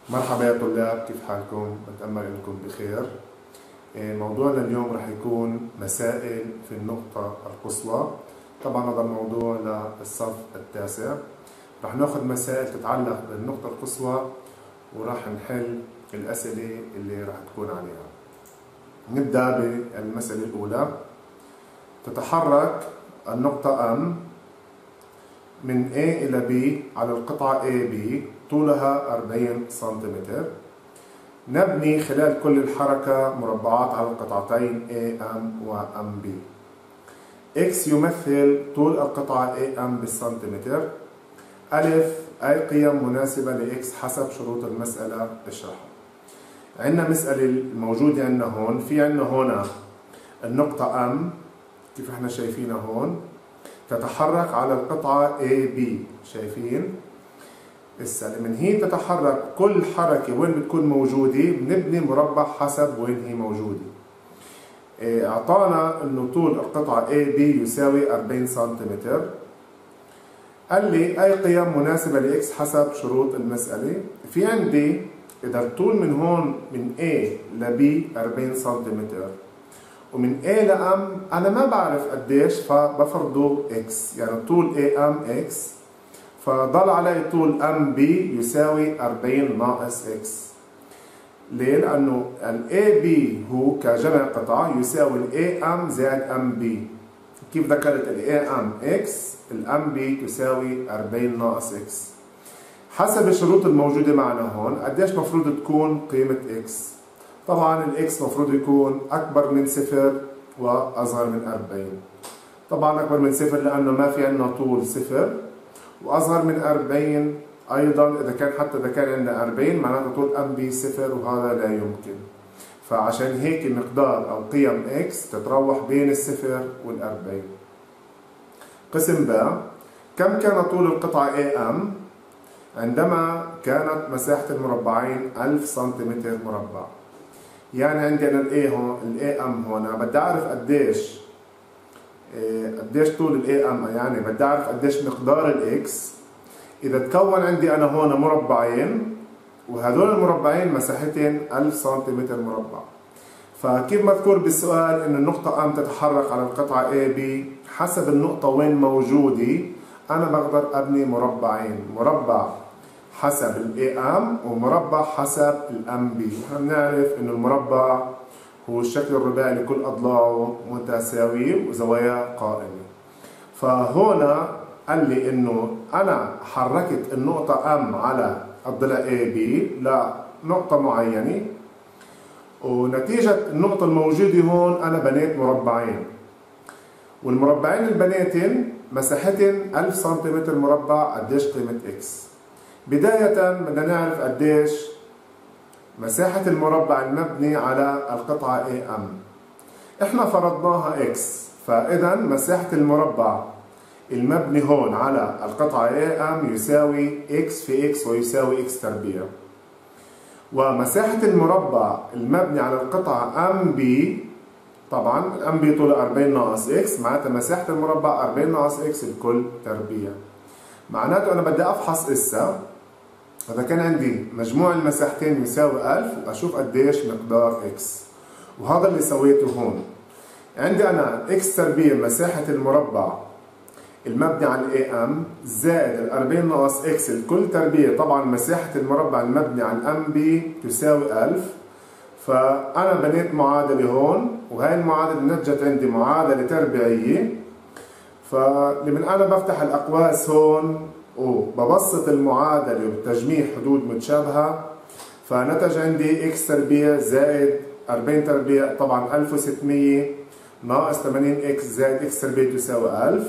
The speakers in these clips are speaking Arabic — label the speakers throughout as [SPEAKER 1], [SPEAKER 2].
[SPEAKER 1] مرحبا يا طلاب، كيف حالكم؟ بتأمل انكم بخير. موضوعنا اليوم رح يكون مسائل في النقطة القصوى. طبعا هذا الموضوع للصف التاسع. رح ناخذ مسائل تتعلق بالنقطة القصوى ورح نحل الأسئلة اللي رح تكون عليها. نبدأ بالمسألة الأولى. تتحرك النقطة M من A إلى B على القطعة AB طولها 40 سنتيمتر. نبني خلال كل الحركة مربعات على القطعتين AM و MB. X يمثل طول القطعة AM بالسنتيمتر. ألف أي قيم مناسبة لإكس حسب شروط المسألة اشرحها. عندنا مسألة الموجودة عندنا هون، في عندنا هنا النقطة M كيف احنا شايفينها هون تتحرك على القطعة AB، شايفين؟ هسه من هي تتحرك كل حركة وين بتكون موجودة بنبني مربع حسب وين هي موجودة. اعطانا انه طول القطعة AB يساوي 40 سنتيمتر. قال لي اي قيم مناسبة لاكس حسب شروط المسألة. في عندي اذا الطول من هون من A ل B 40 سنتيمتر ومن A ل M انا ما بعرف قديش فبفرضه X، يعني طول AM X، فضل علي طول MB يساوي 40 ناقص X. ليه؟ لأنه ال AB هو كجمع قطع يساوي ال AM زائد MB. كيف ذكرت ال AM X ال MB تساوي 40 ناقص X. حسب الشروط الموجودة معنا هون قديش مفروض تكون قيمة X؟ طبعا ال X مفروض يكون أكبر من 0 وأصغر من 40. طبعا أكبر من 0 لأنه ما في عندنا طول 0، واصغر من 40 ايضا اذا كان عندنا 40 معناته طول MB 0 وهذا لا يمكن. فعشان هيك مقدار او قيم X تتراوح بين الصفر وال40. قسم ب. كم كان طول القطعة AM عندما كانت مساحة المربعين 1000 سنتيمتر مربع؟ يعني عندي انا ال A هون ال AM هون بدي اعرف قديش طول الاي ام، يعني بدي اعرف قديش مقدار الاكس. اذا تكون عندي انا هون مربعين وهذول المربعين مساحتين 1000 سنتيمتر مربع، فكيف مذكور بالسؤال انه النقطة ام تتحرك على القطعة اي بي حسب النقطة وين موجودة، انا بقدر ابني مربعين، مربع حسب الاي ام ومربع حسب الام بي. نحن بنعرف انه المربع هو الشكل الرباعي لكل أضلاعه متساوية وزوايا قائمة. فهنا قال لي إنه أنا حركت النقطة M على الضلع AB لنقطة معينة، ونتيجة النقطة الموجودة هون أنا بنيت مربعين، والمربعين اللي بنيتن مساحتن 1000 سنتيمتر مربع. قديش قيمة X؟ بداية بدنا نعرف قديش مساحة المربع المبني على القطعة AM. احنا فرضناها X، فإذا مساحة المربع المبني هون على القطعة AM يساوي X في X ويساوي X تربيع. ومساحة المربع المبني على القطعة MB، طبعا MB طولها 40 ناقص X، معناتها مساحة المربع 40 ناقص X الكل تربيع. معناته أنا بدي أفحص إسا إذا كان عندي مجموع المساحتين يساوي 1000 وأشوف قديش مقدار X، وهذا اللي سويته هون. عندي أنا X تربيع مساحة المربع المبني على AM زائد ال 40 ناقص X الكل تربيع. طبعا مساحة المربع المبني على MB تساوي 1000، فأنا بنيت معادلة هون، وهي المعادلة نتجت عندي معادلة تربيعية. فلمن أنا بفتح الأقواس هون وببسط المعادلة بتجميع حدود متشابهة، فنتج عندي X تربيع زائد 40 تربيع، طبعا 1600 ناقص 80X زائد X تربيع تساوي 1000.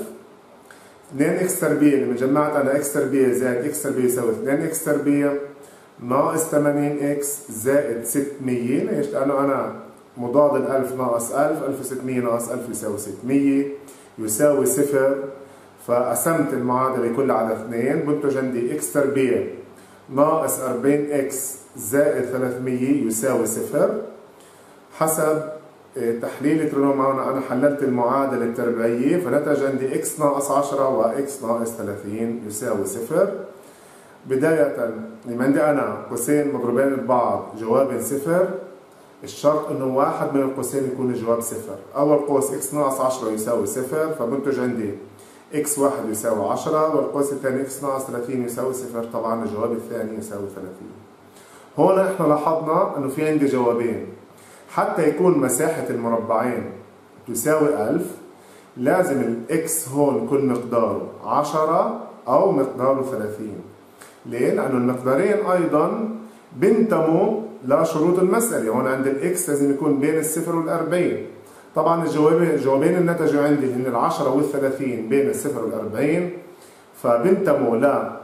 [SPEAKER 1] 2X تربيع لما جمعت أنا X تربيع زائد X تربيع يساوي 2X تربيع ناقص 80X زائد 600. ليش؟ لأنه أنا مضاد ال 1000 ناقص 1000، 1600 ناقص 1000 يساوي 600 يساوي 0. فقسمت المعادلة كلها على 2 بنتج عندي X تربيع ناقص 40X زائد 300 يساوي 0. حسب تحليل ترينومتري أنا حللت المعادلة التربيعية، فنتج عندي X ناقص 10 و X ناقص 30 يساوي 0. بداية لما عندي أنا قوسين مضروبين ببعض جواب صفر، الشرط إنه واحد من القوسين يكون الجواب صفر. أول قوس x ناقص 10 يساوي صفر، فبنتج عندي x1 يساوي 10، والقوس الثاني x ناقص 30 يساوي صفر، طبعا الجواب الثاني يساوي 30. هون احنا لاحظنا إنه في عندي جوابين. حتى يكون مساحة المربعين تساوي 1000 لازم الإكس هون يكون مقداره 10 أو مقداره 30. ليه؟ لأنه المقدارين أيضا بينتموا لشروط المسألة. هون عند الإكس لازم يكون بين الصفر والأربعين. طبعا الجوابين اللي نتجوا عندي هن ال10 وال30 بين الصفر والأربعين، فبينتموا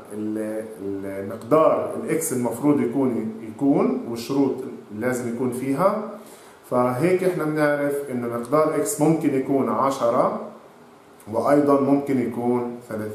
[SPEAKER 1] للمقدار الإكس المفروض يكون والشروط اللي لازم يكون فيها. فهيك احنا بنعرف انه مقدار اكس ممكن يكون 10 وايضا ممكن يكون 30.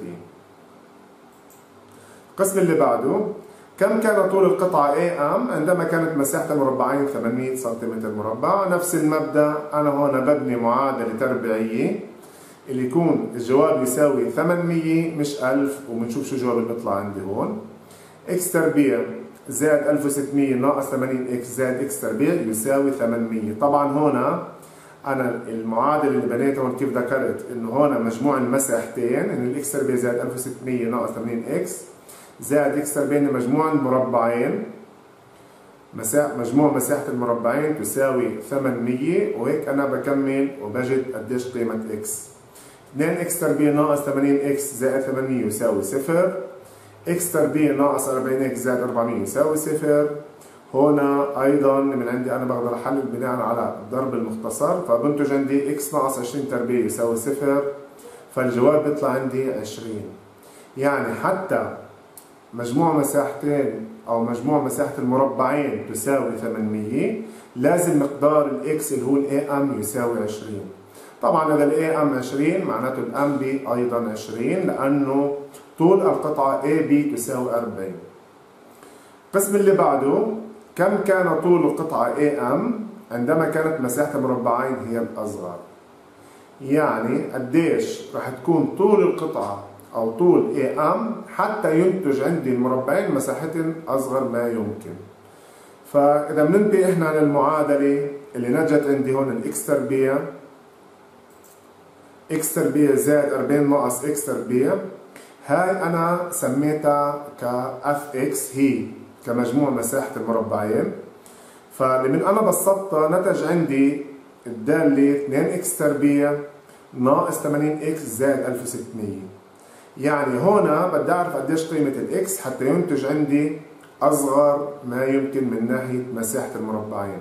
[SPEAKER 1] القسم اللي بعده، كم كان طول القطعة AM عندما كانت مساحة المربعين 800 سم مربع؟ نفس المبدأ، أنا هون ببني معادلة تربيعية اللي يكون الجواب يساوي 800 مش 1000، وبنشوف شو الجواب اللي بيطلع عندي هون. x تربيع زائد 1600 ناقص 80x زائد x تربيع يساوي 800. طبعا هنا أنا المعادلة اللي بنيتها هون كيف ذكرت إنه هون مجموع المساحتين إن الإكس تربيع زائد 1600 ناقص 80x زائد إكس تربيع مجموع المربعين، مجموع مساحة المربعين تساوي 800، وهيك أنا بكمل وبجد قديش قيمة إكس. 2x تربيع ناقص 80x زائد 800 يساوي 0. x تربيع ناقص 40x زائد 400 يساوي 0. هنا أيضا من عندي أنا بقدر أحلل بناء على الضرب المختصر، فبنتج عندي x ناقص 20 تربيع يساوي 0، فالجواب بيطلع عندي 20. يعني حتى مجموع مساحتين أو مجموع مساحة المربعين تساوي 800 لازم مقدار الإكس اللي هو الAM يساوي 20. طبعا إذا الAM 20 معناته الMB أيضا 20 لأنه طول القطعة AB تساوي 40. القسم اللي بعده، كم كان طول القطعة AM عندما كانت مساحة المربعين هي الأصغر؟ يعني قديش رح تكون طول القطعة أو طول AM حتى ينتج عندي المربعين مساحتهم أصغر ما يمكن. فإذا بننتبه إحنا للمعادلة اللي نجت عندي هون الإكس تربيع، إكس تربيع زائد 40 ناقص إكس تربيع، هاي أنا سميتها كاف إكس، هي كمجموع مساحة المربعين. فلمن أنا بسطتها نتج عندي الدالة 2 إكس تربيع ناقص 80 إكس زائد 1600. يعني هنا بدي أعرف قديش قيمة الإكس حتى ينتج عندي أصغر ما يمكن من ناحية مساحة المربعين.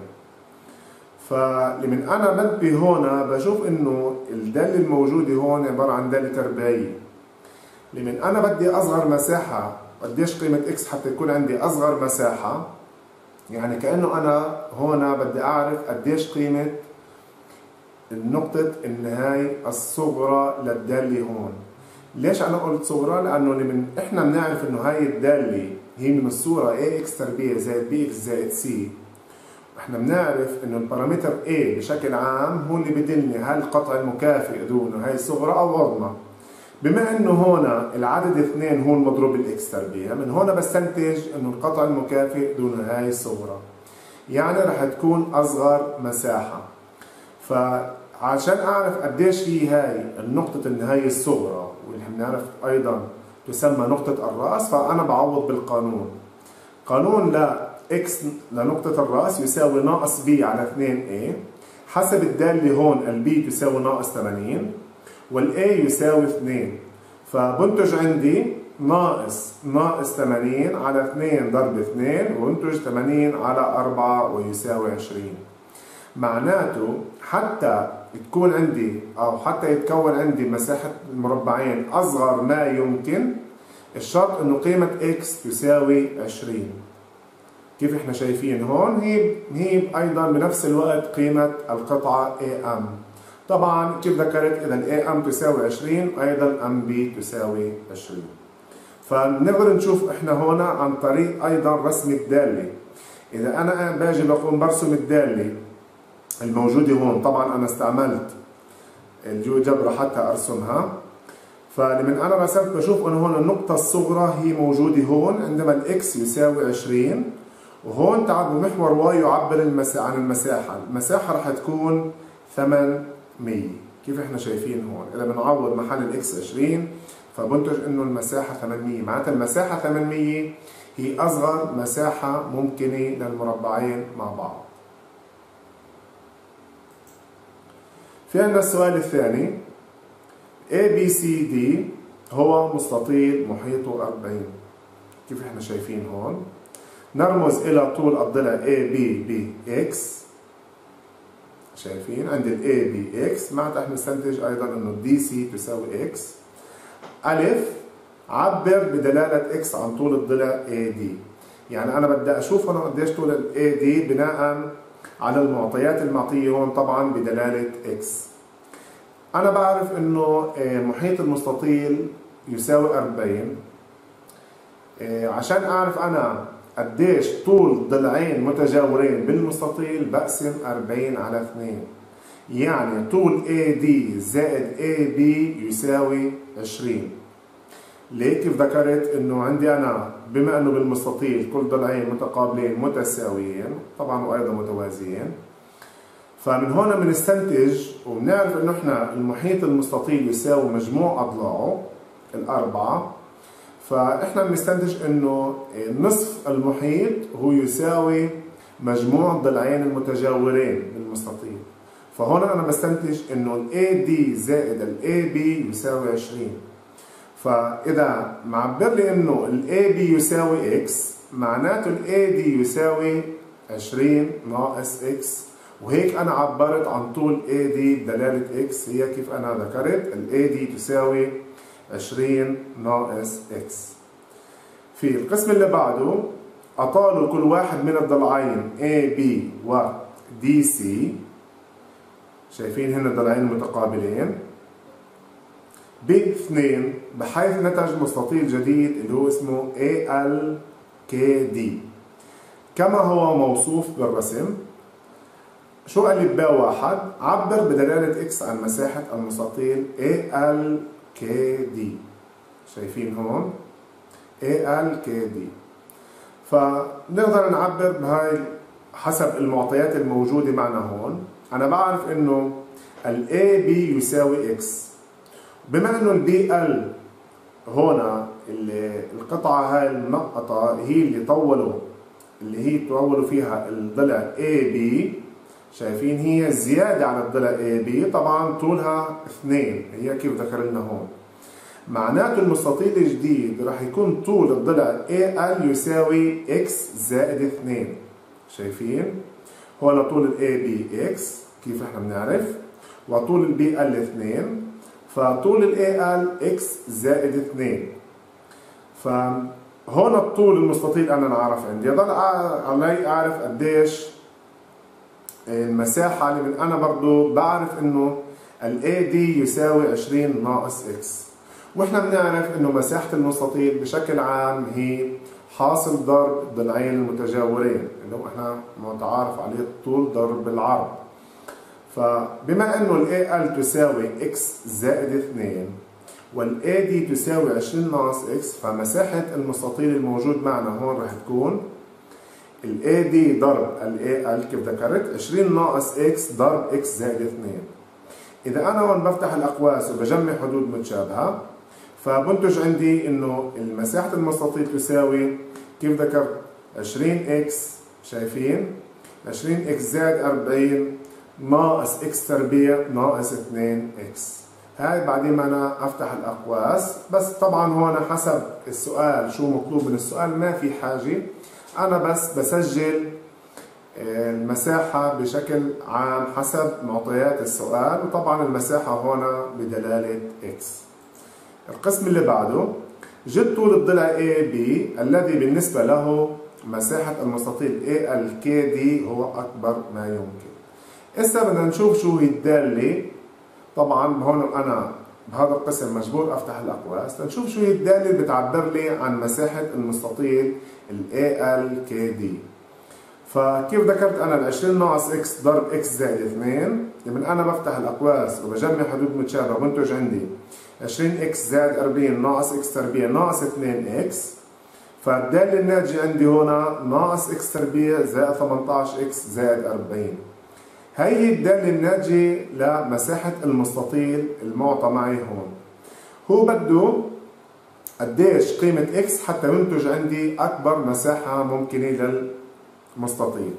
[SPEAKER 1] فلمن أنا بنتبه هنا بشوف إنه الدالة الموجودة هون عبارة عن دالة تربيعية. لمن أنا بدي أصغر مساحة قديش قيمة إكس حتى يكون عندي أصغر مساحة، يعني كأنه أنا هنا بدي أعرف قديش قيمة النقطة النهاية الصغرى للدالة هون. ليش أنا قلت صغرى؟ لأنه لمن إحنا بنعرف إنه هاي الدالة هي من الصورة ax تربيع زائد bx زائد c، إحنا بنعرف إنه البارامتر a بشكل عام هو اللي بدلني هل القطع المكافئ دونه هاي صغرى أو عظمى. بما إنه هنا العدد 2 هو المضروب بالإكس تربيع، من هنا بستنتج إنه القطع المكافئ دونه هاي الصغرى، يعني رح تكون أصغر مساحة. فعشان أعرف قديش هي هاي النقطة النهاية الصغرى واللي بنعرف أيضا تسمى نقطة الرأس، فأنا بعوض بالقانون. قانون إكس لنقطة الرأس يساوي ناقص b على 2a، حسب الدالة هون الb تساوي ناقص 80 والa يساوي 2، فبنتج عندي ناقص 80 على 2 ضرب 2 وينتج 80 على 4 ويساوي 20. معناته حتى تكون عندي أو حتى يتكون عندي مساحة المربعين أصغر ما يمكن، الشرط إنه قيمة x تساوي 20. كيف إحنا شايفين هون هي أيضا بنفس الوقت قيمة القطعة AM. طبعا كيف ذكرت إذا AM تساوي 20 أيضا MB تساوي 20. فنقدر نشوف إحنا هنا عن طريق أيضا رسم الدالة. إذا أنا باجي بقوم برسم الدالة الموجودة هون، طبعا أنا استعملت الجيوجبرا حتى أرسمها، فلمن انا رسمت بشوف انه هون النقطة الصغرى هي موجودة هون عندما الاكس يساوي 20، وهون تعال بمحور واي يعبر عن المساحة، المساحة رح تكون 800 كيف احنا شايفين هون. اذا بنعوض محل الاكس 20 فبنتج انه المساحة 800، معناتها المساحة 800 هي اصغر مساحة ممكنة للمربعين مع بعض. في عندنا السؤال الثاني، ABCD هو مستطيل محيطه 40. كيف احنا شايفين هون؟ نرمز الى طول الضلع AB بX، شايفين عند ال A بX، معناتها احنا نستنتج ايضا انه DC تساوي X. ألف، عبر بدلالة X عن طول الضلع AD، يعني انا بدي اشوف انا قديش طول ال AD بناء على المعطيات المعطية هون طبعا بدلالة X. أنا بعرف إنه محيط المستطيل يساوي 40. عشان أعرف أنا قديش طول ضلعين متجاورين بالمستطيل بقسم 40 على 2، يعني طول AD زائد AB يساوي 20. ليه؟ كيف ذكرت إنه عندي أنا بما إنه بالمستطيل كل ضلعين متقابلين متساويين طبعا وأيضا متوازيين، فمن هون بنستنتج وبنعرف انه احنا المحيط المستطيل يساوي مجموع اضلاعه الاربعه، فاحنا بنستنتج انه نصف المحيط هو يساوي مجموع الضلعين المتجاورين بالمستطيل. فهون انا بستنتج انه ال AD زائد ال AB يساوي 20. فاذا معبر لي انه ال AB يساوي X، معناته ال AD يساوي 20 ناقص X، وهيك أنا عبرت عن طول AD بدلالة X. هي كيف أنا ذكرت ال AD تساوي 20 ناقص X. في القسم اللي بعده، أطالوا كل واحد من الضلعين AB و DC، شايفين هنا الضلعين المتقابلين ب2، بحيث نتج مستطيل جديد اللي هو اسمه ALKD كما هو موصوف بالرسم. شو قال لي ب1؟ عبر بدلالة X عن مساحة المستطيل ALKD، شايفين هون ALKD. فنقدر نعبر بهاي حسب المعطيات الموجودة معنا هون. أنا بعرف إنه ال AB يساوي X، بما إنه ال BL هون القطعة هاي المنقطة هي اللي طولوا فيها الضلع AB، شايفين هي زيادة على الضلع AB، طبعا طولها 2، هي كيف ذكر لنا هون. معناته المستطيل الجديد راح يكون طول الضلع AL يساوي X زائد 2، شايفين؟ هون طول ال AB X كيف احنا بنعرف، وطول ال BL 2، فطول ال AL X زائد 2. فهون الطول المستطيل أنا نعرف عندي، ضل علي أعرف قديش المساحة اللي من أنا برضو بعرف إنه ال AD يساوي 20 ناقص X، وإحنا بنعرف إنه مساحة المستطيل بشكل عام هي حاصل ضرب الضلعين المتجاورين اللي هو إحنا متعارف عليه الطول ضرب العرض. فبما إنه ال AL تساوي X زائد 2 وال AD تساوي 20 ناقص X، فمساحة المستطيل الموجود معنا هون رح تكون ال AD ضرب ال AL كيف ذكرت 20 ناقص X ضرب X زائد 2. إذا أنا هون بفتح الأقواس وبجمع حدود متشابهة، فبنتج عندي إنه مساحة المستطيل تساوي كيف ذكرت 20X، شايفين 20X زائد 40 ناقص X تربيع ناقص 2X. هاي بعدين ما أنا أفتح الأقواس، بس طبعا هون حسب السؤال شو مطلوب من السؤال ما في حاجة، أنا بس بسجل المساحة بشكل عام حسب معطيات السؤال، وطبعا المساحة هون بدلالة X. القسم اللي بعده، جد طول الضلع AB الذي بالنسبة له مساحة المستطيل ALKD هو أكبر ما يمكن. هسه بدنا نشوف شو هي الدالة. طبعا هون أنا بهذا القسم مجبور أفتح الأقواس لنشوف شو هي الدالة اللي بتعبر لي عن مساحة المستطيل ال ALKD. فكيف ذكرت أنا ال 20 ناقص إكس ضرب إكس زائد 2، لما أنا بفتح الأقواس وبجمع حدود متشابهة بنتج عندي 20 إكس زائد 40 ناقص إكس تربيع ناقص 2 إكس. فالدالة الناتجة عندي هنا ناقص إكس تربيع زائد 18 إكس زائد 40. هي الدالة الناتجة لمساحة المستطيل المعطى معي هون. هو بده قديش قيمة إكس حتى ينتج عندي أكبر مساحة ممكنة للمستطيل.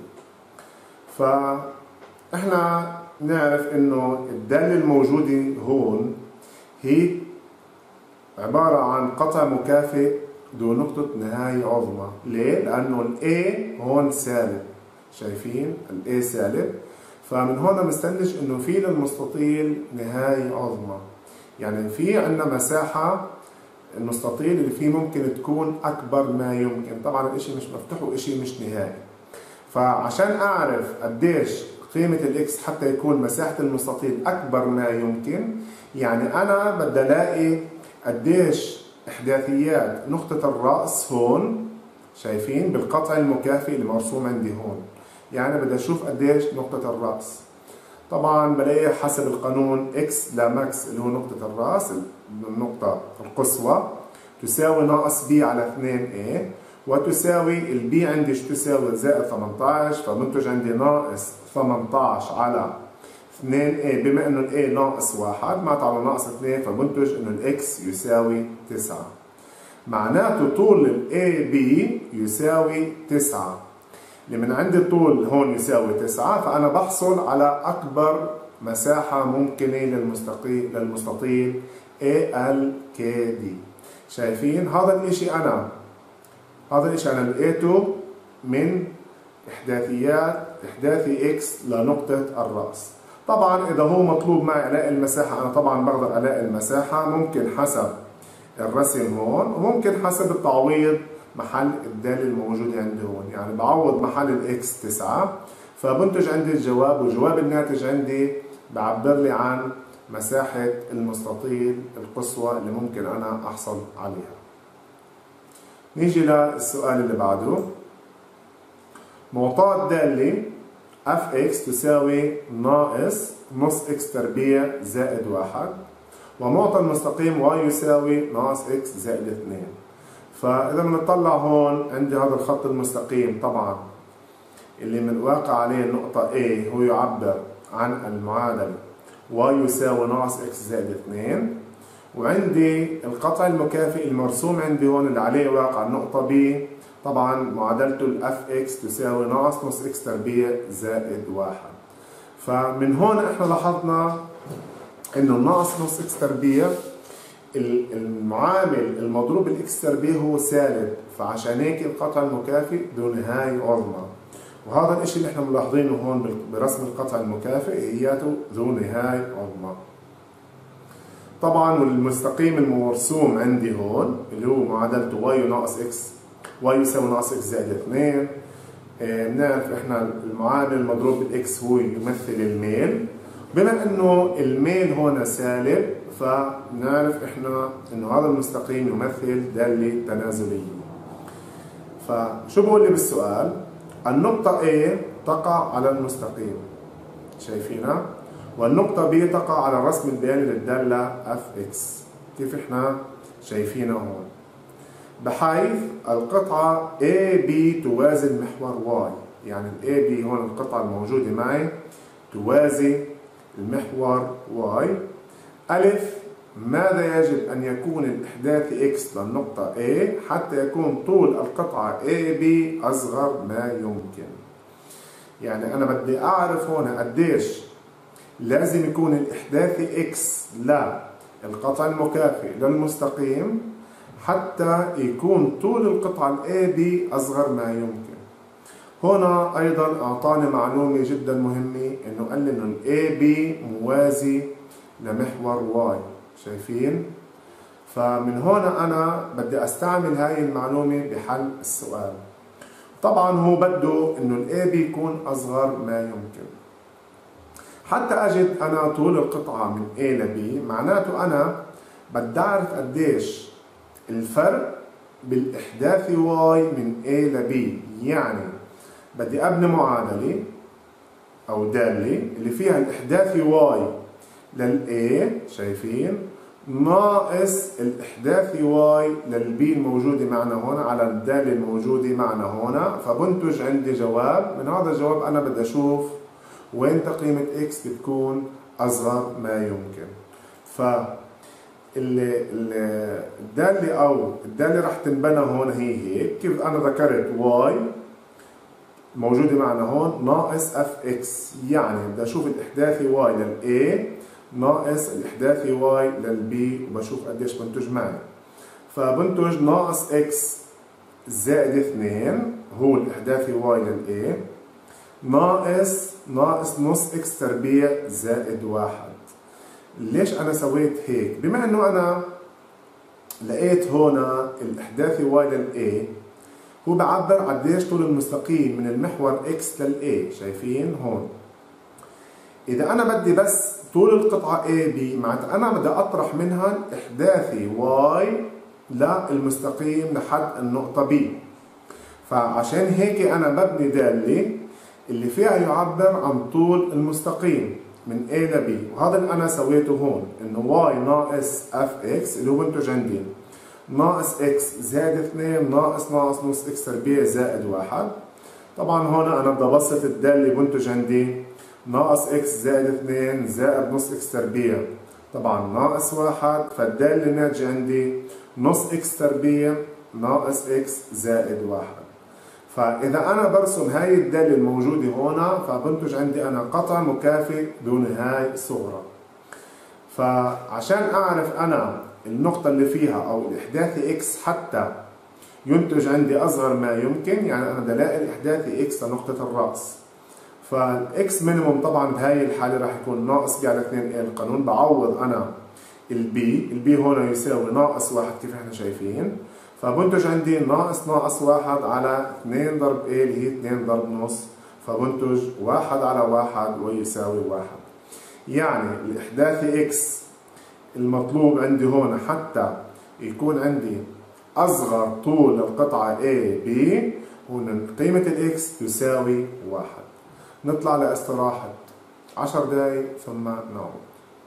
[SPEAKER 1] فإحنا نعرف إنه الدالة الموجودة هون هي عبارة عن قطع مكافئ ذو نقطة نهاية عظمى. ليه؟ لأنه ال A هون سالب، شايفين؟ ال A سالب، فمن هون بنستنتج إنه في للمستطيل نهاية عظمى، يعني في عندنا مساحة المستطيل اللي فيه ممكن تكون أكبر ما يمكن. طبعا الإشي مش مفتوح وإشي مش نهائي، فعشان أعرف قديش قيمة الإكس حتى يكون مساحة المستطيل أكبر ما يمكن، يعني أنا بدي ألاقي قديش إحداثيات نقطة الرأس هون، شايفين بالقطع المكافئ اللي مرسوم عندي هون. يعني بدي أشوف قديش نقطة الرأس. طبعا بلاقي حسب القانون إكس لا ماكس اللي هو نقطة الرأس، النقطة القصوى، تساوي ناقص بي على 2A، وتساوي البي عندي شو تساوي؟ زائد 18، فبنتج عندي ناقص 18 على 2A، بما انه الA ناقص 1 معناته على ناقص 2، فبنتج انه الإكس يساوي 9. معناته طول الAB يساوي 9. لمن عندي الطول هون يساوي 9، فأنا بحصل على أكبر مساحة ممكنة للمستطيل ALKD. شايفين؟ هذا الإشي أنا لقيته من إحداثي X لنقطة الرأس. طبعا إذا هو مطلوب معي ألاقي المساحة، أنا طبعا بقدر ألاقي المساحة ممكن حسب الرسم هون، وممكن حسب التعويض محل الدالة الموجودة عندي هون. يعني بعوض محل الإكس 9، فبنتج عندي الجواب، وجواب الناتج عندي بعبر لي عن مساحة المستطيل القصوى اللي ممكن أنا أحصل عليها. نيجي للسؤال اللي بعده. معطاة دالة fx تساوي ناقص نص x تربيع زائد 1، ومعطى المستقيم y يساوي ناقص x زائد 2. فإذا بنطلع هون عندي هذا الخط المستقيم طبعا اللي من واقع عليه النقطة A، هو يعبر عن المعادلة y يساوي ناقص x زائد 2، وعندي القطع المكافئ المرسوم عندي هون اللي عليه واقع النقطة B، طبعا معادلته ال fx تساوي ناقص نص x تربيع زائد 1. فمن هون احنا لاحظنا انه ناقص نص x تربيع المعامل المضروب بالاكس تربيع هو سالب، فعشان هيك القطع المكافئ ذو نهاية عظمى. وهذا الاشي اللي احنا ملاحظينه هون برسم القطع المكافئ، هياته ذو نهاية عظمى. طبعا والمستقيم المرسوم عندي هون اللي هو معادلته y ناقص x، y يساوي ناقص x زائد 2. بنعرف احنا المعامل المضروب بالاكس هو يمثل الميل، بما انه الميل هون سالب فنعرف احنا انه هذا المستقيم يمثل دالة تنازلية. فشو بقول لي بالسؤال؟ النقطة A تقع على المستقيم، شايفينها؟ والنقطة B تقع على الرسم البياني للدالة fx، كيف احنا شايفينها هون؟ بحيث القطعة AB توازي المحور Y، يعني ال AB هون القطعة الموجودة معي توازي المحور Y. ألف، ماذا يجب أن يكون الإحداثي X للنقطة A حتى يكون طول القطعة AB أصغر ما يمكن؟ يعني أنا بدي أعرف هنا قديش لازم يكون الإحداثي X للقطع المكافئ للمستقيم حتى يكون طول القطعة AB أصغر ما يمكن. هنا أيضا أعطاني معلومة جدا مهمة، إنه قال لي إنه AB موازي لمحور Y، شايفين؟ فمن هنا أنا بدي أستعمل هاي المعلومة بحل السؤال. طبعا هو بده إنه AB يكون أصغر ما يمكن. حتى أجد أنا طول القطعة من A ل B، معناته أنا بدي أعرف قديش الفرق بالإحداثي Y من A ل B. يعني بدي ابني معادله او داله اللي فيها الاحداثي واي للاي، شايفين، ناقص الاحداثي واي للبي الموجوده معنا هون على الداله الموجوده معنا هون، فبنتج عندي جواب. من هذا الجواب انا بدي اشوف وين قيمه اكس بتكون اصغر ما يمكن. ف الداله او الداله رح تنبنى هون هي هيك، كيف انا ذكرت واي موجوده معنا هون ناقص اف اكس، يعني بدي اشوف الاحداثي واي للاي ناقص الاحداثي واي للبي وبشوف قديش بنتج معي. فبنتج ناقص اكس زائد 2 هو الاحداثي واي للاي ناقص نص اكس تربيع زائد 1. ليش انا سويت هيك؟ بما انه انا لقيت هون الاحداثي واي للاي هو بعبر قديش طول المستقيم من المحور اكس للاي، شايفين هون. اذا انا بدي بس طول القطعه اي بي، معناتها انا بدي اطرح منها احداثي واي للمستقيم لحد النقطه بي. فعشان هيك انا ببني داله اللي فيها يعبر عن طول المستقيم من A ل B، وهذا اللي انا سويته هون، انه y ناقص اف اكس اللي هو بنتج عندي ناقص اكس زائد 2 ناقص نص اكس تربيع زائد 1. طبعا هون انا بدي ابسط الداله اللي بنتج عندي ناقص اكس زائد 2 زائد نص اكس تربيع، طبعا ناقص 1، فالداله اللي ناتجه عندي نص اكس تربيع ناقص اكس زائد 1. فإذا أنا برسم هاي الدالة الموجودة هون فبنتج عندي أنا قطع مكافئ بنهاية صغرى. فعشان أعرف أنا النقطة اللي فيها أو الإحداثي إكس حتى ينتج عندي أصغر ما يمكن، يعني أنا بدي ألاقي الإحداثي إكس لنقطة الرأس. فالإكس مينيموم طبعا بهاي الحالة راح يكون ناقص بي على 2 A القانون، بعوض أنا البي هون يساوي ناقص 1 كيف احنا شايفين، فبنتج عندي ناقص 1 على 2 ضرب A اللي هي 2 ضرب نص، فبنتج 1 على 1 ويساوي 1. يعني الإحداثي X المطلوب عندي هون حتى يكون عندي أصغر طول القطعة A B هون قيمة الإكس تساوي 1. نطلع لاستراحة 10 دقايق ثم نعود.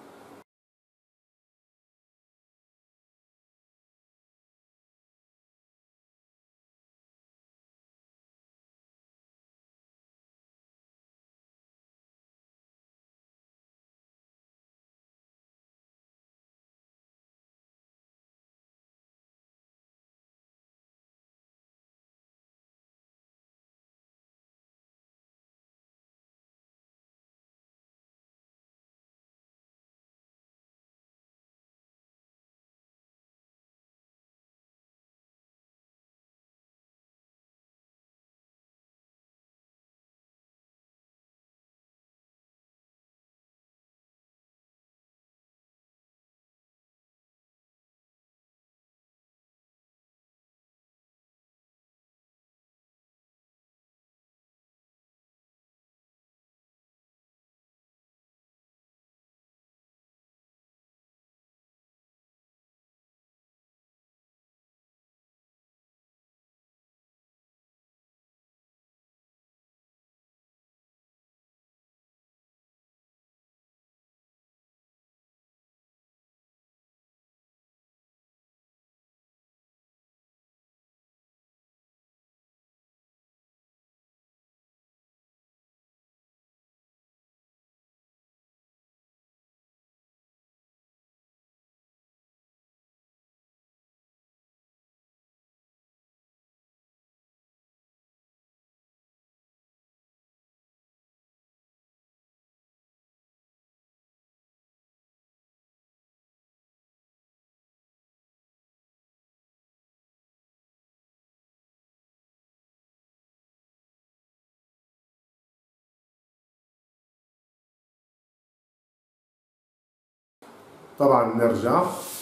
[SPEAKER 1] طبعا نرجع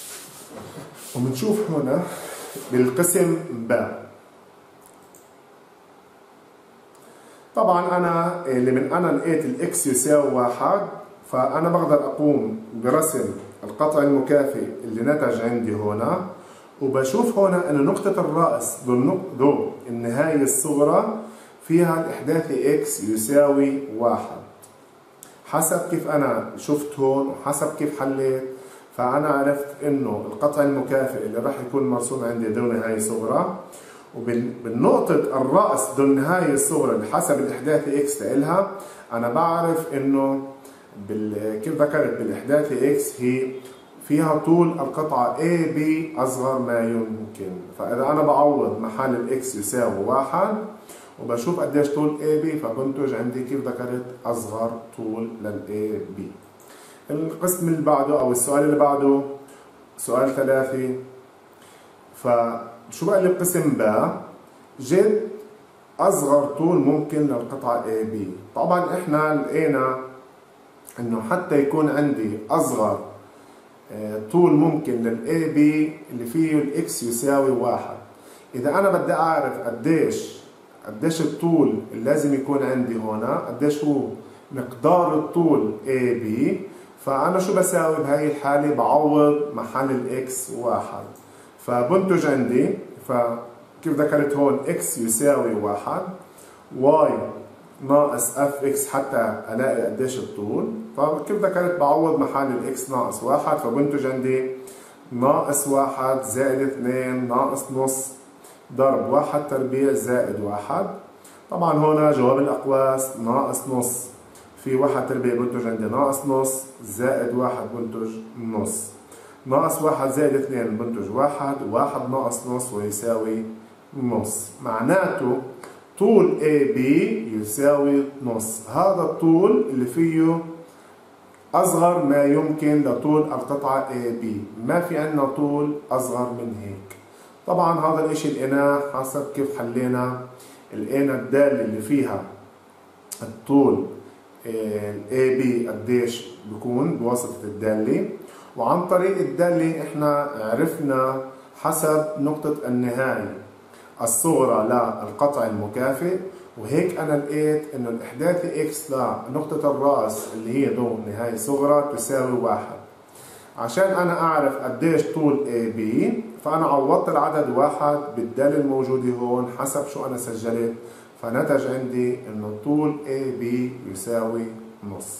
[SPEAKER 1] وبنشوف هنا بالقسم باء. طبعا انا انا لقيت الاكس يساوي 1، فانا بقدر اقوم برسم القطع المكافئ اللي نتج عندي هنا، وبشوف هنا ان نقطة الرأس ذو النهاية الصغرى فيها الإحداثي إكس يساوي 1. حسب كيف أنا شفت هون وحسب كيف حليت، فأنا عرفت إنه القطع المكافئ اللي راح يكون مرسوم عندي ذو نهاية صغرى، وبالنقطة الرأس ذو النهاية الصغرى اللي حسب الإحداثي إكس لإلها أنا بعرف إنه كيف ذكرت بالإحداثي إكس هي فيها طول القطعة AB أصغر ما يمكن. فإذا أنا بعوض محل الإكس يساوي 1 وبشوف قديش طول AB، فبنتج عندي كيف ذكرت أصغر طول للAB. القسم اللي بعده أو السؤال اللي بعده سؤال 3. فشو بقى اللي بقسم ب؟ جد أصغر طول ممكن للقطعة AB. طبعا إحنا لقينا إنه حتى يكون عندي أصغر طول ممكن للAB اللي فيه الإكس يساوي 1، إذا أنا بدي أعرف قديش الطول اللي لازم يكون عندي هنا، قديش هو مقدار الطول AB، فأنا شو بساوي بهاي الحالة؟ بعوض محل الإكس 1. فبنتج عندي، فكيف ذكرت هون إكس يساوي 1 واي ناقص اف اكس حتى الاقي قديش الطول. فكيف ذكرت بعوض محل الاكس ناقص 1، فبنتج عندي ناقص 1 زائد 2 ناقص نص ضرب 1 تربيع زائد 1. طبعا هون جواب الأقواس ناقص نص في 1 تربيع بنتج عندي ناقص نص زائد 1 بنتج نص، ناقص 1 زائد 2 بنتج 1، 1 ناقص نص ويساوي نص. معناته طول AB يساوي نص. هذا الطول اللي فيه أصغر ما يمكن لطول القطعة AB، ما في عندنا طول أصغر من هيك. طبعا هذا الاشي لقيناه حسب كيف حلينا. لقينا الدالة اللي فيها الطول AB قديش بكون بواسطة الدالة، وعن طريق الدالة احنا عرفنا حسب نقطة النهاية الصغرى للقطع المكافئ، وهيك انا لقيت انه الاحداثي اكس لنقطة الراس اللي هي ذو نهاية صغرى تساوي 1. عشان انا اعرف قديش طول AB فانا عوضت العدد 1 بالدالة الموجودة هون حسب شو انا سجلت، فنتج عندي انه طول AB يساوي نص.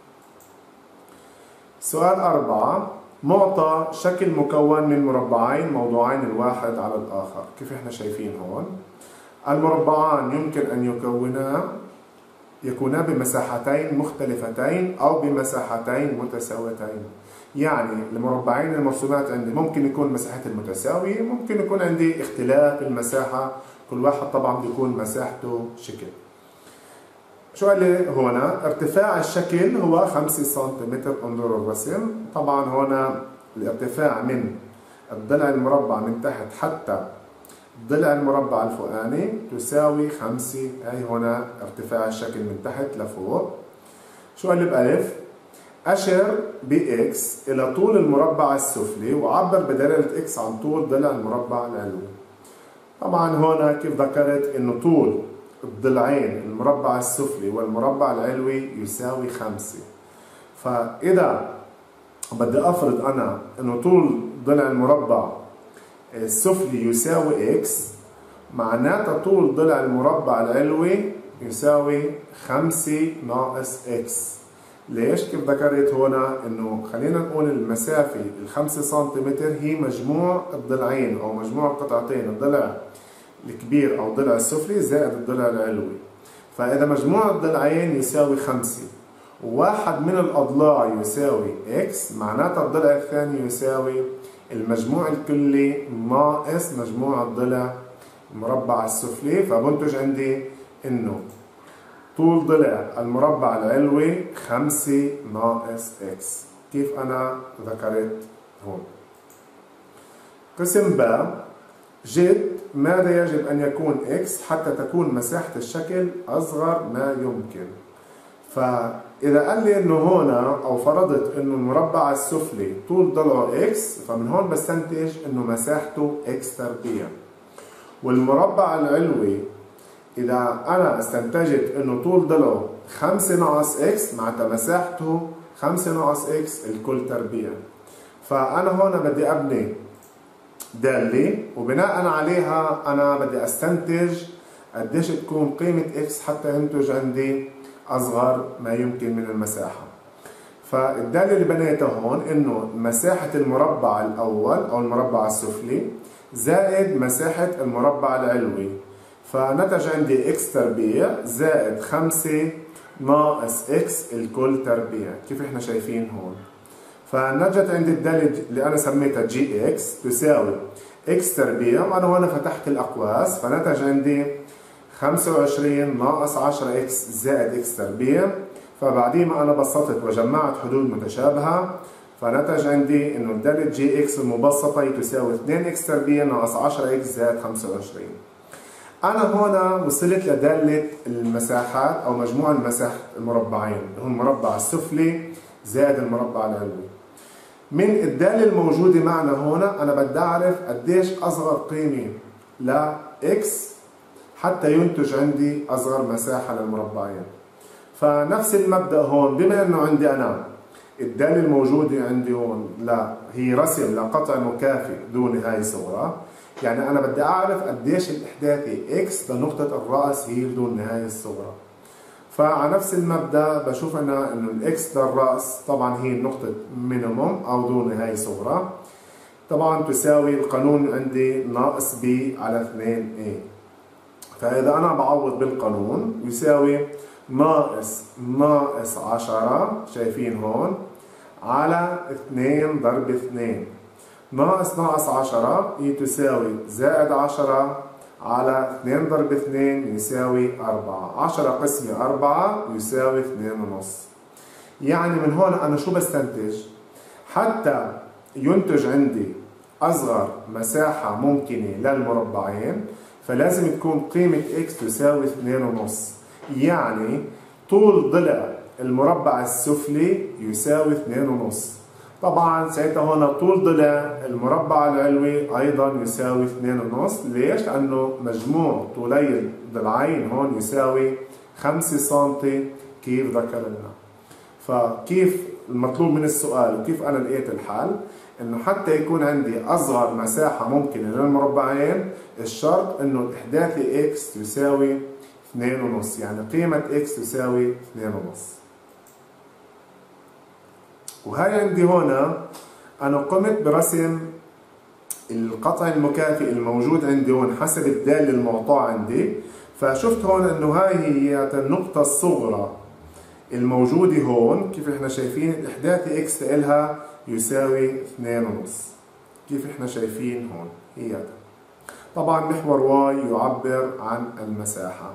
[SPEAKER 1] سؤال 4. معطى شكل مكون من مربعين موضوعين الواحد على الآخر. كيف احنا شايفين هون المربعان يمكن أن يكونا بمساحتين مختلفتين أو بمساحتين متساويتين. يعني المربعين المرسومات عندي ممكن يكون مساحتهم متساوية، ممكن يكون عندي اختلاف المساحة، كل واحد طبعا بيكون مساحته شكل. شو قال لي هنا؟ ارتفاع الشكل هو 5 سنتيمتر. انظروا الرسم. طبعا هنا الارتفاع من الضلع المربع من تحت حتى الضلع المربع الفوقاني تساوي 5. هي هنا ارتفاع الشكل من تحت لفوق. شو قال لي بألف؟ أشر بإكس إلى طول المربع السفلي وعبر بدلالة إكس عن طول ضلع المربع العلوي. طبعا هنا كيف ذكرت إنه طول الضلعين المربع السفلي والمربع العلوي يساوي 5. فإذا بدي أفرض أنا إنه طول ضلع المربع السفلي يساوي إكس، معناتها طول ضلع المربع العلوي يساوي 5 ناقص إكس. ليش؟ كيف ذكرت هنا إنه خلينا نقول المسافة 5 سنتيمتر هي مجموع الضلعين أو مجموع القطعتين، الضلع الكبير أو الضلع السفلي زائد الضلع العلوي. فإذا مجموع الضلعين يساوي 5 وواحد من الأضلاع يساوي إكس، معناتها الضلع الثاني يساوي المجموع الكلي ناقص مجموع الضلع المربع السفلي. فبنتج عندي إنه طول ضلع المربع العلوي 5 ناقص إكس. كيف أنا ذكرت هون. قسم ب. جد ماذا يجب أن يكون إكس حتى تكون مساحة الشكل أصغر ما يمكن. فإذا قال لي إنه هنا أو فرضت إنه المربع السفلي طول ضلعه إكس، فمن هون بستنتج إنه مساحته إكس تربيع. والمربع العلوي إذا أنا استنتجت إنه طول ضلعه 5 ناقص إكس، معناتها مساحته 5 ناقص إكس الكل تربيع. فأنا هون بدي أبني دالة وبناء عليها أنا بدي أستنتج قديش تكون قيمة x حتى ينتج عندي أصغر ما يمكن من المساحة. فالدالة اللي بنيتها هون إنه مساحة المربع الأول أو المربع السفلي زائد مساحة المربع العلوي، فنتج عندي x تربيع زائد 5 ناقص x الكل تربيع، كيف احنا شايفين هون. فنجت عندي الدالة اللي أنا سميتها gx تساوي x تربيع، وأنا هون فتحت الأقواس فنتج عندي 25 ناقص 10x زائد x تربيع. فبعدين ما أنا بسطت وجمعت حدود متشابهة فنتج عندي إنه الدالة gx المبسطة تساوي 2x تربيع ناقص 10x زائد 25. أنا هون وصلت لدالة المساحات أو مجموع المساحات المربعين اللي هو المربع السفلي زائد المربع العلوي. من الدالة الموجودة معنا هون أنا بدي أعرف قديش أصغر قيمة ل x حتى ينتج عندي أصغر مساحة للمربعين. فنفس المبدأ هون، بما إنه عندي أنا الدالة الموجودة عندي هون لا هي رسم لقطع مكافئ دون نهاية صغرى، يعني أنا بدي أعرف قديش الإحداثي x لنقطة الرأس هي بدون نهاية الصغرى. فعلى نفس المبدأ بشوف أنا إنه الإكس للرأس طبعا هي نقطة مينيموم أو دون نهاية صغرى، طبعا تساوي القانون عندي ناقص b على 2a. فإذا أنا بعوض بالقانون يساوي ناقص 10 شايفين هون على 2 ضرب 2 ناقص 10 هي تساوي زائد 10 على 2 ضرب 2 يساوي 4. 10 قسمة 4 يساوي 2.5. يعني من هون أنا شو بستنتج؟ حتى ينتج عندي أصغر مساحة ممكنة للمربعين فلازم تكون قيمة x تساوي 2.5. يعني طول ضلع المربع السفلي يساوي 2.5. طبعا ساعتها هون طول ضلع المربع العلوي ايضا يساوي 2.5. ليش؟ لانه مجموع طولي الضلعين هون يساوي 5 سم كيف ذكر لنا. فكيف المطلوب من السؤال وكيف انا لقيت الحل؟ انه حتى يكون عندي اصغر مساحه ممكنه للمربعين الشرط انه الاحداثي x تساوي 2.5، يعني قيمه x تساوي 2.5. وهي عندي هون أنا قمت برسم القطع المكافئ الموجود عندي هون حسب الدالة المعطاة عندي. فشفت هون إنه هاي هي النقطة الصغرى الموجودة هون، كيف إحنا شايفين الإحداثي إكس لها يساوي 2.5 كيف إحنا شايفين هون هي. طبعا محور واي يعبر عن المساحة.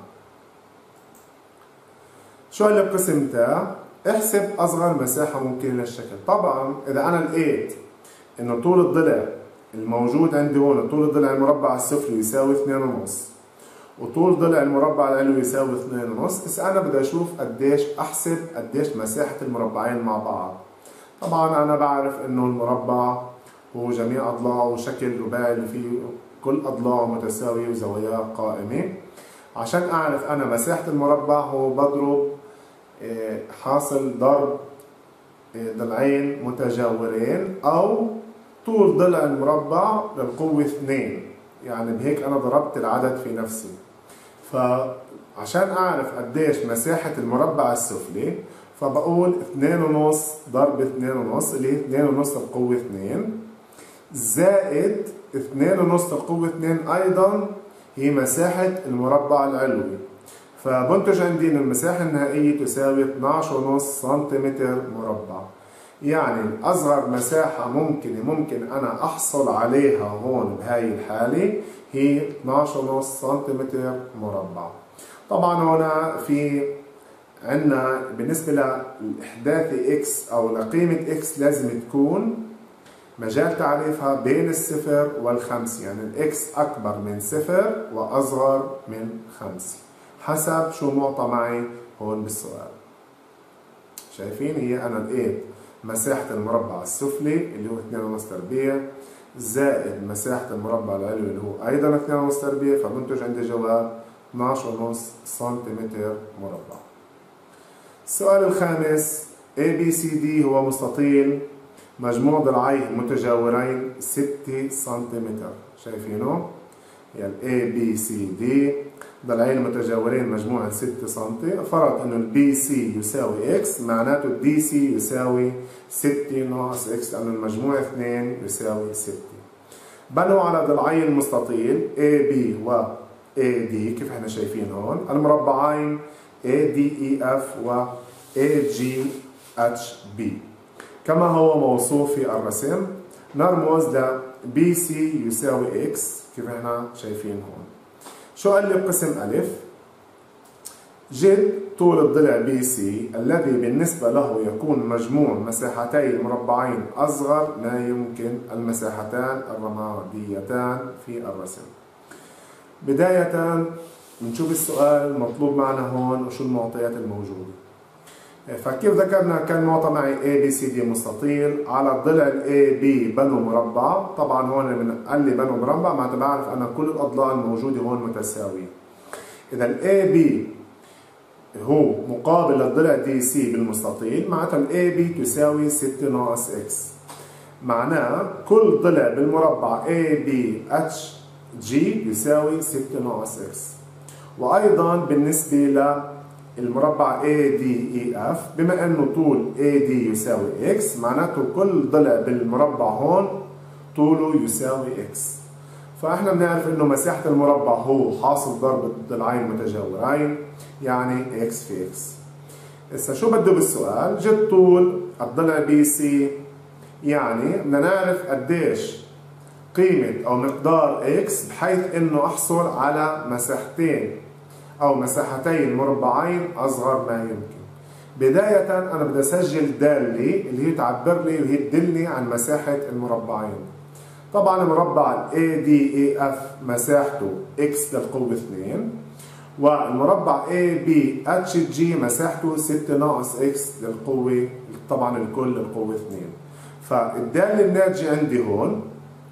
[SPEAKER 1] شو اللي بقسم تا؟ احسب أصغر مساحة ممكنة للشكل. طبعا إذا أنا لقيت إنه طول الضلع الموجود عندي هون طول الضلع المربع السفلي يساوي 2.5 وطول ضلع المربع العلوي يساوي 2.5، بس أنا بدي أشوف قديش أحسب قديش مساحة المربعين مع بعض. طبعا أنا بعرف إنه المربع هو جميع أضلاعه شكل رباعي اللي فيه كل أضلاعه متساوية وزواياه قائمة. عشان أعرف أنا مساحة المربع هو بضرب حاصل ضرب ضلعين متجاورين أو طول ضلع المربع للقوة 2، يعني بهيك أنا ضربت العدد في نفسي. فعشان أعرف قديش مساحة المربع السفلي فبقول 2.5 ضرب 2.5 اللي هي 2.5 للقوة 2 زائد 2.5 للقوة 2 أيضا هي مساحة المربع العلوي. فبنتج عندي ان المساحة النهائية تساوي 12.5 سنتيمتر مربع. يعني اصغر مساحة ممكن انا احصل عليها هون بهاي الحالة هي 12.5 سنتيمتر مربع. طبعا هنا في عندنا بالنسبة للإحداثي x او لقيمة x لازم تكون مجال تعريفها بين الصفر والخمسة، يعني الإكس أكبر من صفر وأصغر من 5 حسب شو معطى معي هون بالسؤال. شايفين هي أنا لقيت مساحة المربع السفلي اللي هو 2.5 تربيع زائد مساحة المربع العلوي اللي هو أيضا 2.5 تربيع، فبنتج عندي جواب 12.5 سنتيمتر مربع. السؤال الخامس ABCD هو مستطيل مجموع ضلعيه المتجاورين 6 سنتيمتر. شايفينه؟ يعني ABCD ضلعين متجاورين مجموعة 6 سم، فرض انه البي سي يساوي اكس، معناته الدي سي يساوي 6 ناقص اكس لانه المجموع 2 يساوي 6. بنوا على ضلعي المستطيل AB و AD كيف احنا شايفين هون، المربعين ADEF و AGHB كما هو موصوف في الرسم. نرمز ل BC يساوي X كيف احنا شايفين هون. شو قال لي بقسم ألف؟ جد طول الضلع BC الذي بالنسبة له يكون مجموع مساحتي المربعين أصغر ما يمكن المساحتان الرماديتان في الرسم. بداية بنشوف السؤال المطلوب معنا هون وشو المعطيات الموجودة. فكيف ذكرنا كان معطى معي ABCD مستطيل، على الضلع AB بنوا مربع، طبعا هون قال لي بنوا مربع معناتها بعرف أنا كل الأضلاع الموجودة هون متساوية. إذا ال AB هو مقابل للضلع DC بالمستطيل، معناتها ال AB تساوي 6 ناقص X. معناه كل ضلع بالمربع ABHG يساوي 6 ناقص X. وأيضا بالنسبة للمربع ADEF بما أنه طول AD يساوي X، معناته كل ضلع بالمربع هون طوله يساوي X. فإحنا بنعرف أنه مساحة المربع هو حاصل ضرب الضلعين المتجاورين، يعني X في X. هسه شو بده بالسؤال؟ جد طول الضلع BC، يعني بدنا نعرف قديش قيمة أو مقدار X بحيث أنه أحصل على مساحتين أو مساحتي المربعين أصغر ما يمكن. بداية أنا بدي أسجل دالة اللي هي تعبر لي وهي تدلني عن مساحة المربعين. طبعا مربع ADEF مساحته X للقوة 2، والمربع ABHG مساحته 6 ناقص X للقوة طبعا الكل للقوة 2. فالدالة الناتجة عندي هون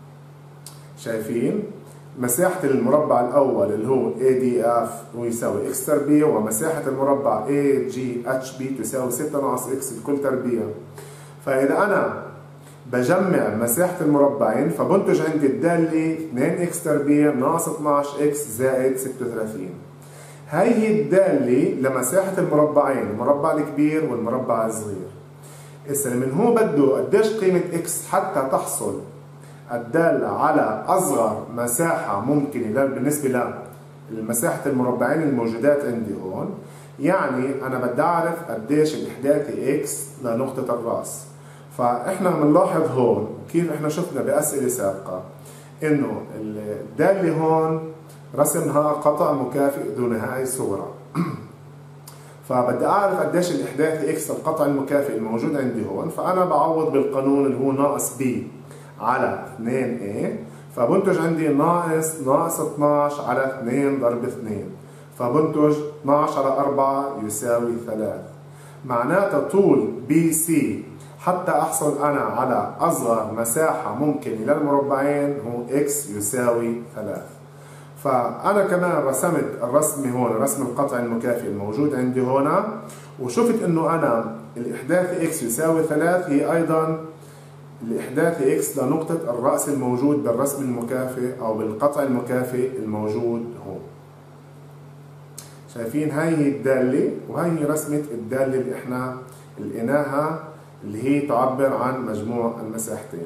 [SPEAKER 1] شايفين مساحة المربع الأول اللي هو ADF هو يساوي X تربيع، ومساحة المربع AGHB تساوي 6 ناقص X الكل تربيع. فإذا أنا بجمع مساحة المربعين فبنتج عندي الدالة 2X تربيع ناقص 12X زائد 36. هي الدالة لمساحة المربعين، المربع الكبير والمربع الصغير. هسه من هو بده قديش قيمة X حتى تحصل الدالة على أصغر مساحة ممكنة بالنسبة لمساحة المربعين الموجودات عندي هون، يعني أنا بدي أعرف قديش الإحداثي X لنقطة الرأس. فإحنا بنلاحظ هون كيف إحنا شفنا بأسئلة سابقة إنه الدالة هون رسمها قطع مكافئ دون هاي الصورة. فبدي أعرف قديش الإحداثي X القطع المكافئ الموجود عندي هون، فأنا بعوض بالقانون اللي هو ناقص B على 2A، فبنتج عندي ناقص 12 على 2 ضرب 2، فبنتج 12 على 4 يساوي 3. معناتها طول BC حتى أحصل أنا على أصغر مساحة ممكنة للمربعين هو X يساوي 3. فأنا كمان رسمت الرسم هون، رسم القطع المكافئ الموجود عندي هنا، وشفت إنه أنا الإحداثي X يساوي 3 هي أيضا الإحداث X لنقطة الرأس الموجود بالرسم المكافئ أو بالقطع المكافئ الموجود هون. شايفين هاي هي الدالة وهي رسمة الدالة اللي احنا لقيناها اللي هي تعبر عن مجموع المساحتين.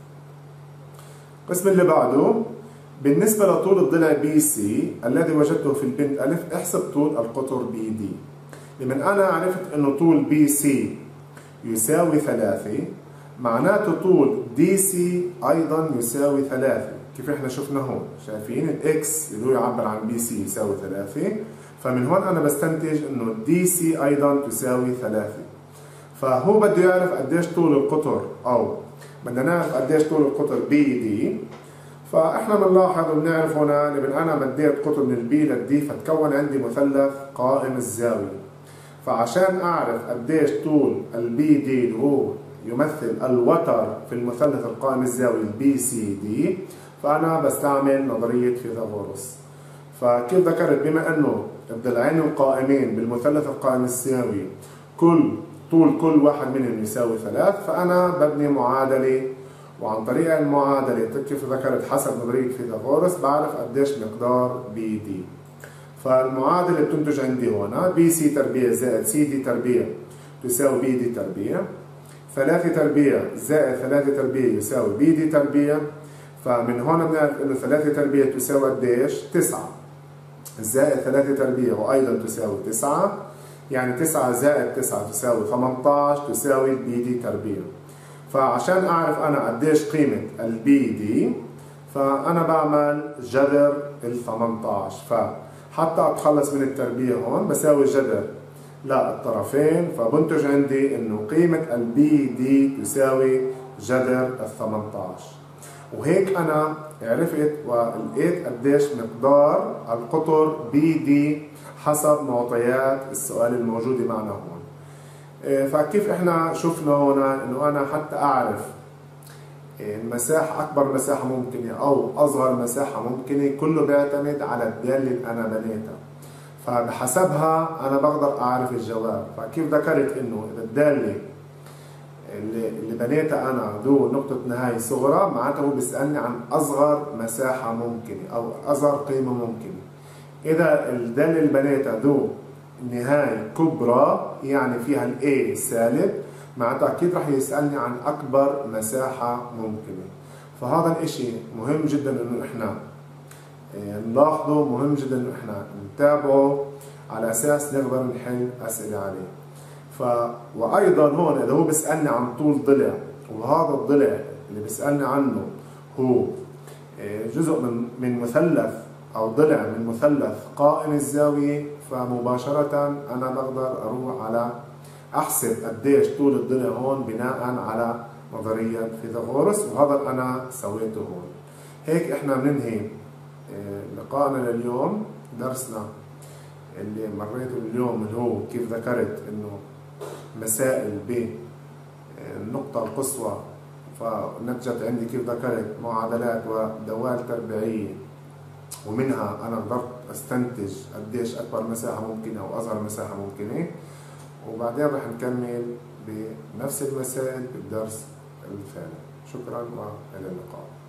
[SPEAKER 1] القسم اللي بعده بالنسبة لطول الضلع BC الذي وجدته في البنت ألف، احسب طول القطر BD. لمن أنا عرفت إنه طول BC يساوي 3، معناته طول DC أيضا يساوي 3 كيف احنا شفنا هون. شايفين الإكس اللي هو يعبر عن BC يساوي 3، فمن هون أنا بستنتج إنه DC أيضا تساوي 3. فهو بده يعرف قديش طول القطر، أو بدنا نعرف قديش طول القطر BD. فاحنا بنلاحظ وبنعرف هنا لما أنا مديت قطر من البي للدي فتكون عندي مثلث قائم الزاوية. فعشان أعرف قديش طول البي دي اللي هو يمثل الوتر في المثلث القائم الزاوي البي سي دي، فأنا بستعمل نظرية فيثاغورس. فكيف ذكرت بما أنه الضلعين القائمين بالمثلث القائم الزاوي طول كل واحد منهم يساوي 3، فأنا ببني معادلة، وعن طريق المعادلة كيف ذكرت حسب نظرية فيثاغورس بعرف قديش مقدار بي دي. فالمعادلة اللي بتنتج عندي هون بي سي تربيع زائد سي دي تربيع تساوي بي دي تربيع، 3 تربيع زائد 3 تربيع يساوي بي دي تربيع. فمن هون بنعرف انه 3 تربيع تساوي قديش؟ 9 زائد 3 تربيع وايضا تساوي 9، يعني 9 زائد 9 تساوي 18 تساوي البي دي تربيع. فعشان اعرف انا قديش قيمة البي دي فانا بعمل جذر ال 18، فحتى اتخلص من التربيع هون بساوي جذر للطرفين، فبنتج عندي انه قيمة البي دي تساوي جذر ال 18. وهيك انا عرفت ولقيت قديش مقدار القطر بي دي حسب معطيات السؤال الموجودة معنا هون. فكيف احنا شفنا هنا انه انا حتى اعرف المساحة اكبر مساحة ممكنة او اصغر مساحة ممكنة كله بيعتمد على الدالة اللي انا بنيتها، فبحسبها انا بقدر اعرف الجواب. فكيف ذكرت انه اذا الدالة اللي بنيتها انا ذو نقطة نهاية صغرى معناته هو بيسألني عن اصغر مساحة ممكنة او اصغر قيمة ممكنة. اذا الدالة اللي بنيتها ذو نهاية كبرى يعني فيها الاي سالب معناته اكيد رح يسألني عن اكبر مساحة ممكنة. فهذا الاشي مهم جدا انه احنا نلاحظه، مهم جدا انه احنا نتابعه على اساس نقدر نحل اسئلة عليه. وايضا هون اذا هو بيسألني عن طول ضلع وهذا الضلع اللي بيسألني عنه هو جزء من مثلث او ضلع من مثلث قائم الزاوية، فمباشرة انا بقدر اروح على احسب قديش طول الضلع هون بناء على نظرية فيثاغورس، وهذا انا سويته هون. هيك احنا بننهي لقائنا لليوم. درسنا اللي مريته اليوم اللي هو كيف ذكرت انه مسائل بالنقطة القصوى، فنتجت عندي كيف ذكرت معادلات ودوال تربيعية، ومنها أنا قدرت أستنتج قديش أكبر مساحة ممكنة أو أصغر مساحة ممكنة. وبعدين رح نكمل بنفس المسائل بالدرس الثاني. شكرا وإلى اللقاء.